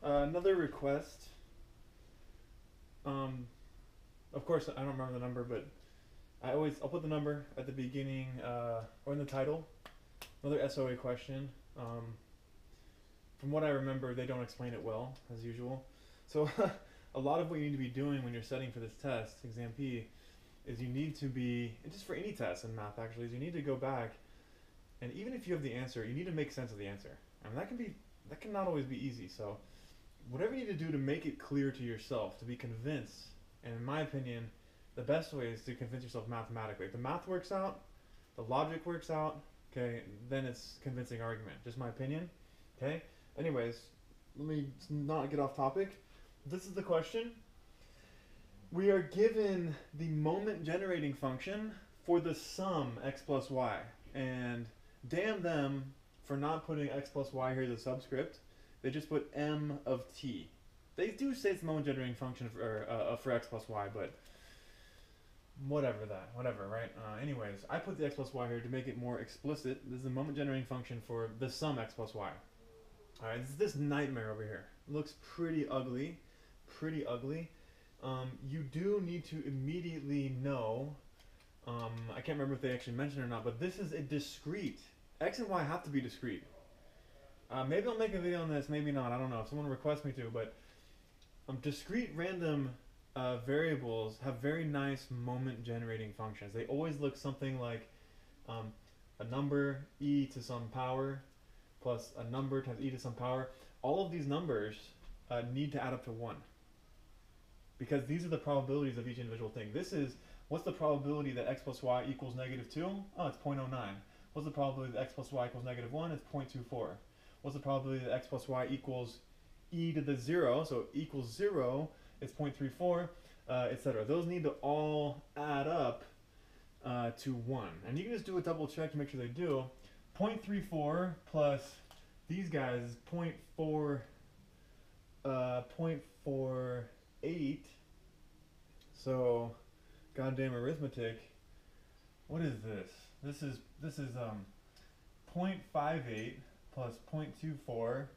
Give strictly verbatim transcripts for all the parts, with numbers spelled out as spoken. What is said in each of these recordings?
Uh, another request. Um, of course, I don't remember the number, but I always I'll put the number at the beginning uh, or in the title. Another S O A question. Um, from what I remember, they don't explain it well as usual. So a lot of what you need to be doing when you're studying for this test, Exam P, is you need to be just for any test in math actually is you need to go back and even if you have the answer, you need to make sense of the answer. I mean that can be that can not always be easy. So whatever you need to do to make it clear to yourself, to be convinced, and in my opinion, the best way is to convince yourself mathematically. If the math works out, the logic works out, okay, then it's convincing argument. Just my opinion. Okay? Anyways, let me not get off topic. This is the question. We are given the moment generating function for the sum x plus y. And damn them for not putting x plus y here as a subscript. They just put m of t. They do say it's the moment generating function for, uh, for x plus y, but whatever that, whatever, right? Uh, anyways, I put the x plus y here to make it more explicit. This is the moment generating function for the sum x plus y. Alright, this is this nightmare over here. It looks pretty ugly, pretty ugly. Um, you do need to immediately know, um, I can't remember if they actually mentioned it or not, but this is a discrete. X and y have to be discrete. Uh, maybe I'll make a video on this, maybe not, I don't know, if someone requests me to, but um, discrete random uh, variables have very nice moment generating functions. They always look something like um, a number e to some power plus a number times e to some power. All of these numbers uh, need to add up to one because these are the probabilities of each individual thing. This is, what's the probability that x plus y equals negative two? Oh, it's zero point zero nine. What's the probability that x plus y equals negative one? It's zero point two four. What's the probability that x plus y equals e to the zero? So equals zero, it's zero point three four, uh, et cetera. Those need to all add up uh, to one. And you can just do a double check to make sure they do. zero point three four plus these guys is zero point four, uh, zero point four eight. So, goddamn arithmetic. What is this? This is this is um zero point five eight plus zero point two four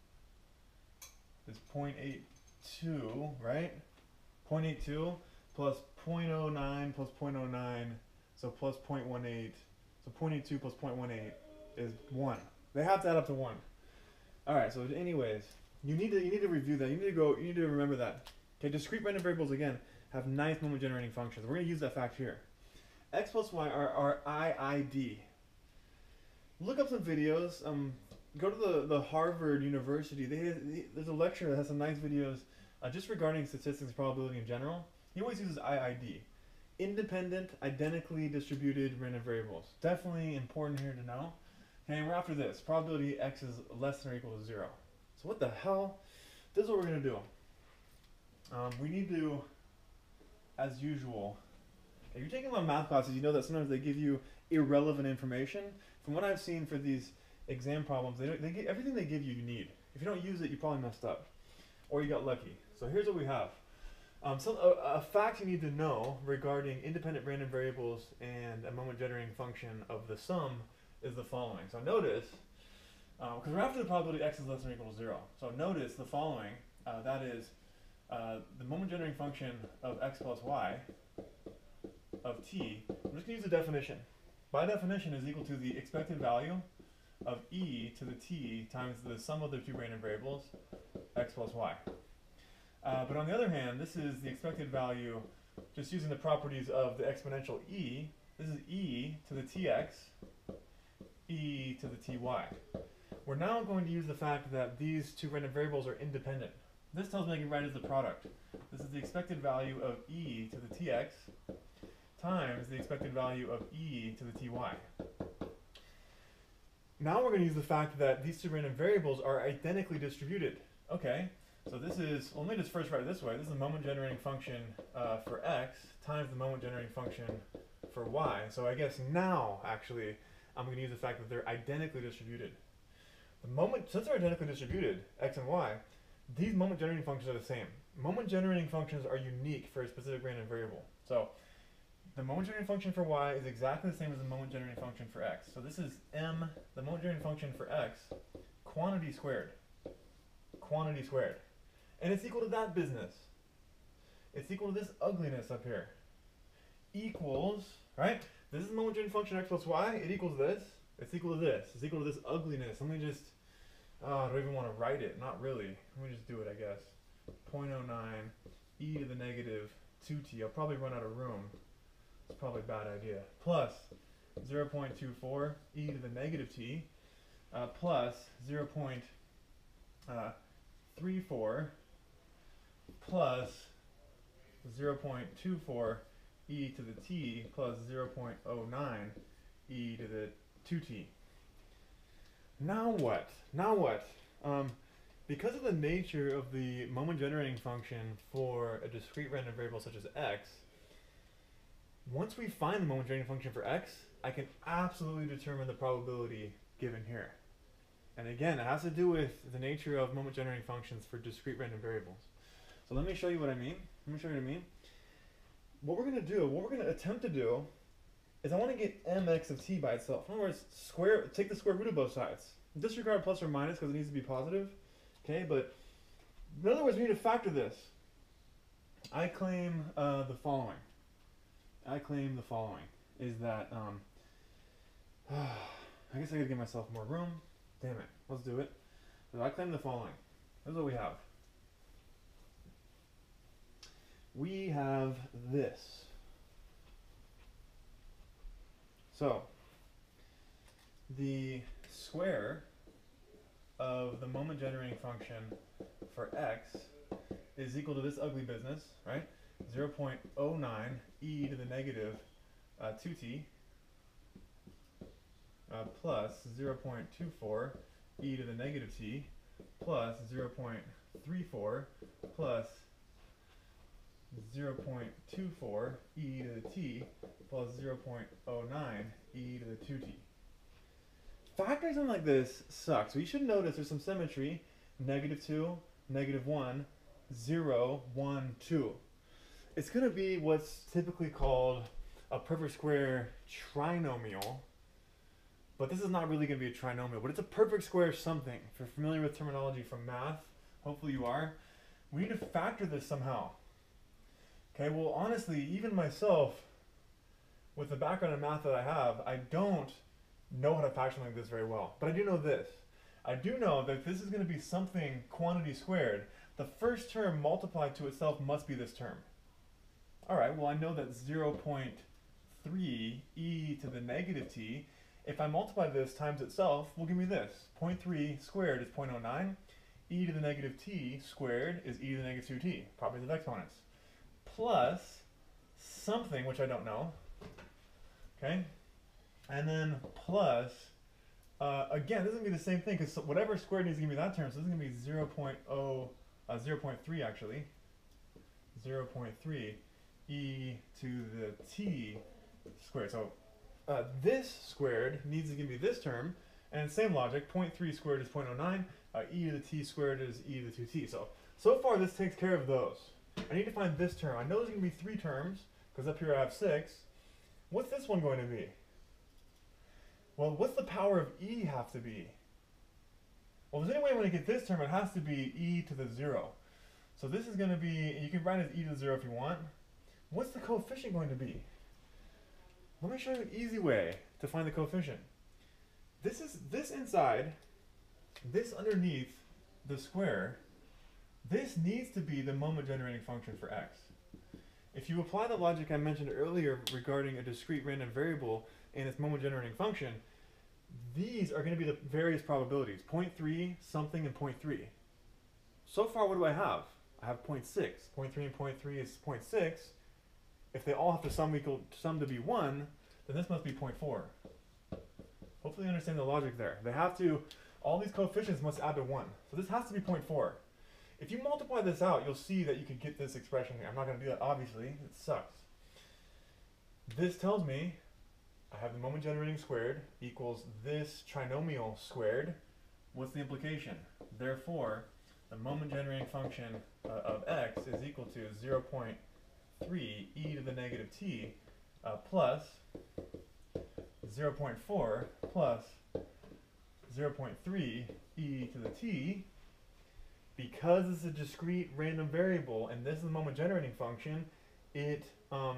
is zero point eight two, right? zero point eight two plus zero point zero nine plus zero point zero nine, so plus zero point one eight. So zero point eight two plus zero point one eight is one. They have to add up to one. Alright, so anyways, you need to you need to review that. You need to go you need to remember that. Okay, discrete random variables again have nice moment generating functions. We're gonna use that fact here. X plus y are, are I I D. Look up some videos. Um, go to the, the Harvard University. They, they there's a lecturer that has some nice videos uh, just regarding statistics and probability in general. He always uses I I D. Independent, identically distributed random variables. Definitely important here to know. Okay, and we're after this. Probability x is less than or equal to zero. So what the hell? This is what we're going to do. Um, we need to, as usual, if you're taking my math classes, you know that sometimes they give you irrelevant information. From what I've seen for these exam problems, they, they get, everything they give you, you need. If you don't use it, you probably messed up. Or you got lucky. So here's what we have. Um, so a, a fact you need to know regarding independent random variables and a moment generating function of the sum is the following. So notice, because uh, we're after the probability x is less than or equal to zero. So notice the following, uh, that is uh, the moment generating function of x plus y of t. I'm just going to use the definition. By definition is equal to the expected value of e to the t times the sum of the two random variables, x plus y. Uh, but on the other hand, this is the expected value just using the properties of the exponential e. This is e to the tx, e to the ty. We're now going to use the fact that these two random variables are independent. This tells me I can write as the product. This is the expected value of e to the tx times the expected value of e to the ty. Now we're going to use the fact that these two random variables are identically distributed. Okay. So this is, well, let me just first write it this way. This is the moment generating function uh, for x times the moment generating function for y. So I guess now, actually, I'm going to use the fact that they're identically distributed. The moment, since they're identically distributed, x and y, these moment generating functions are the same. Moment generating functions are unique for a specific random variable. So the moment generating function for y is exactly the same as the moment generating function for x. So this is m, the moment generating function for x, quantity squared. quantity squared. And it's equal to that business. It's equal to this ugliness up here. Equals, right? This is the moment generating function x plus y. It equals this. It's equal to this. It's equal to this ugliness. Let me just, oh, I don't even want to write it. Not really. Let me just do it, I guess. zero point zero nine e to the negative two t. I'll probably run out of room. It's probably a bad idea. Plus zero point two four e to the negative t uh, plus zero point three four plus zero point two four e to the t plus zero point zero nine e to the two t. Now what? Now what? Um, because of the nature of the moment generating function for a discrete random variable such as x, once we find the moment generating function for x, I can absolutely determine the probability given here. And again, it has to do with the nature of moment generating functions for discrete random variables. So let me show you what I mean. Let me show you what I mean. What we're going to do, what we're going to attempt to do, is I want to get mx of t by itself. In other words, square, take the square root of both sides. Disregard plus or minus because it needs to be positive. Okay, but in other words, we need to factor this. I claim uh, the following. I claim the following is that um, I guess I gotta give myself more room. Damn it, let's do it. So I claim the following. This is what we have. We have this. So the square of the moment generating function for x is equal to this ugly business, right? zero point zero nine e to the negative uh, two t uh, plus zero point two four e to the negative t plus zero point three four plus zero point two four e to the t plus zero point zero nine e to the two t. Factoring something like this sucks. We should notice there's some symmetry. Negative two, negative one, zero, one, two. It's going to be what's typically called a perfect square trinomial. But this is not really going to be a trinomial, but it's a perfect square something. If you're familiar with terminology from math, hopefully you are. We need to factor this somehow. Okay, well honestly, even myself, with the background in math that I have, I don't know how to factor something like this very well. But I do know this. I do know that if this is going to be something quantity squared, the first term multiplied to itself must be this term. Alright, well I know that zero point three e to the negative t, if I multiply this times itself, will give me this. zero point three squared is zero point zero nine. E to the negative t squared is e to the negative two t, properties of exponents. Plus something, which I don't know. Okay? And then plus, uh, again, this is going to be the same thing, because whatever squared needs to give me that term, so this is going to be zero point zero, uh, zero point three actually. zero point three e to the t squared. So uh, this squared needs to give me this term, and same logic, zero point three squared is zero point zero nine, uh, e to the t squared is e to the two t. So, so far this takes care of those. I need to find this term. I know there's going to be three terms, because up here I have six. What's this one going to be? Well, what's the power of e have to be? Well, if there's any way I'm going to get this term, it has to be e to the zero. So this is going to be, you can write it as e to the zero if you want. What's the coefficient going to be? Let me show you an easy way to find the coefficient. This is this inside, this underneath the square, this needs to be the moment generating function for x. If you apply the logic I mentioned earlier regarding a discrete random variable and its moment generating function, these are going to be the various probabilities, zero point three, something, and zero point three. So far, what do I have? I have zero point six. zero point three and zero point three is zero point six. If they all have to sum equal sum to be one, then this must be zero point four. Hopefully you understand the logic there. They have to, all these coefficients must add to one. So this has to be zero point four. If you multiply this out, you'll see that you can get this expression here. I'm not going to do that, obviously. It sucks. This tells me I have the moment generating squared equals this trinomial squared. What's the implication? Therefore, the moment generating function uh, of x is equal to zero point three e to the negative t uh, plus zero point four plus zero point three e to the t, because it's a discrete random variable and this is the moment generating function, it um,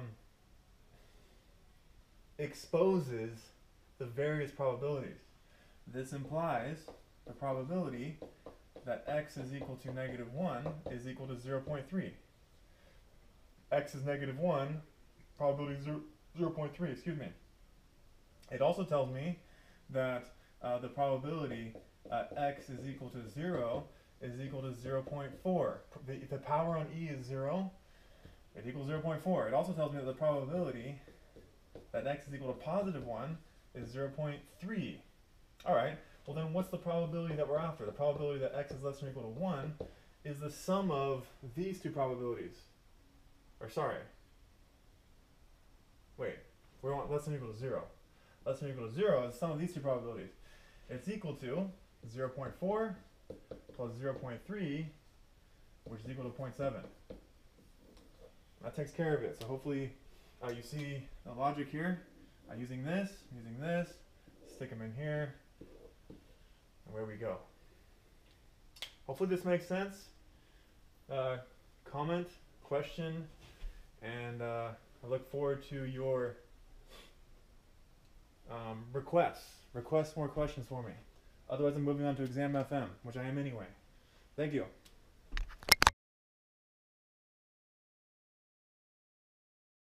exposes the various probabilities. This implies the probability that x is equal to negative one is equal to zero point three. X is negative one, probability zero, zero point three, excuse me. It also tells me that uh, the probability uh, x is equal to zero is equal to zero point four. The, the power on E is zero, it equals zero point four. It also tells me that the probability that x is equal to positive one is zero point three. Alright, well then what's the probability that we're after? The probability that x is less than or equal to one is the sum of these two probabilities. Or sorry. Wait, we want less than or equal to zero. Less than or equal to zero is the sum of these two probabilities. It's equal to zero point four plus zero point three, which is equal to zero point seven. That takes care of it. So hopefully uh, you see the logic here. Uh, using this, using this, stick them in here, and away we go. Hopefully this makes sense. Uh, comment, question, and uh, I look forward to your um, requests. Request more questions for me. Otherwise I'm moving on to Exam F M, which I am anyway. Thank you.